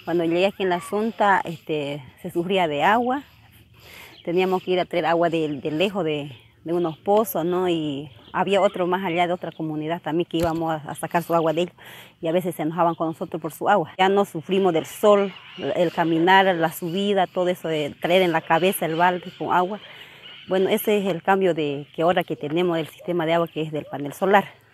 Cuando llegué aquí en la Asunta, se sufría de agua. Teníamos que ir a traer agua de lejos de unos pozos, ¿no? Y había otro más allá de otra comunidad también que íbamos a sacar su agua de ellos. Y a veces se enojaban con nosotros por su agua. Ya no sufrimos del sol, el caminar, la subida, todo eso de traer en la cabeza el balde con agua. Bueno, ese es el cambio que ahora que tenemos del sistema de agua, que es del panel solar.